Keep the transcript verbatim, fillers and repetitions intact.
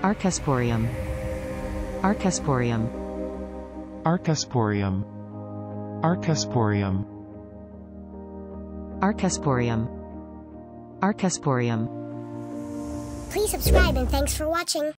archesporium, archesporium, archesporium, archesporium, archesporium, archesporium. Please subscribe and thanks for watching.